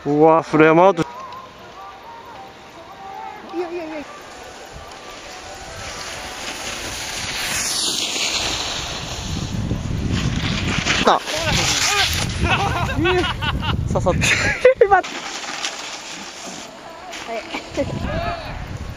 うわ、フレームアウト。 いやいやいや。 刺さって。 はい。